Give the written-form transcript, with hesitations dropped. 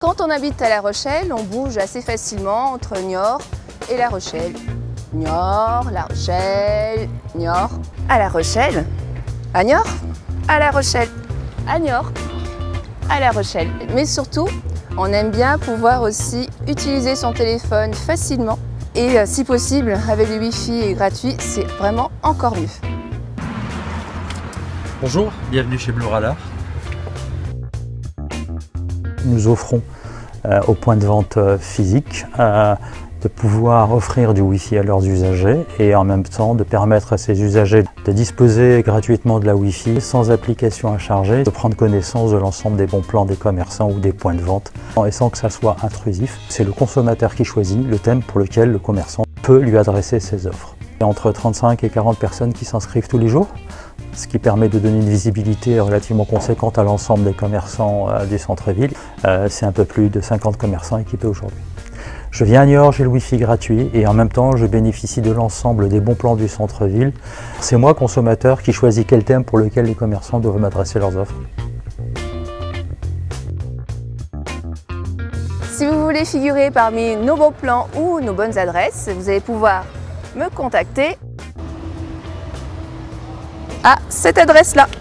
Quand on habite à La Rochelle, on bouge assez facilement entre Niort et La Rochelle. Niort, La Rochelle, Niort, à La Rochelle, à Niort, à La Rochelle, à Niort, à La Rochelle. Mais surtout, on aime bien pouvoir aussi utiliser son téléphone facilement et si possible avec le Wi-Fi gratuit, c'est vraiment encore mieux. Bonjour, bienvenue chez Blue Radar. Nous offrons aux points de vente physiques de pouvoir offrir du Wi-Fi à leurs usagers et en même temps de permettre à ces usagers de disposer gratuitement de la Wi-Fi sans application à charger, de prendre connaissance de l'ensemble des bons plans des commerçants ou des points de vente et sans que ça soit intrusif. C'est le consommateur qui choisit le thème pour lequel le commerçant peut lui adresser ses offres. Il y a entre 35 et 40 personnes qui s'inscrivent tous les jours, ce qui permet de donner une visibilité relativement conséquente à l'ensemble des commerçants du centre-ville. C'est un peu plus de 50 commerçants équipés aujourd'hui. Je viens à Niort, j'ai le Wi-Fi gratuit et en même temps je bénéficie de l'ensemble des bons plans du centre-ville. C'est moi, consommateur, qui choisis quel thème pour lequel les commerçants doivent m'adresser leurs offres. Si vous voulez figurer parmi nos bons plans ou nos bonnes adresses, vous allez pouvoir me contacter à cette adresse-là.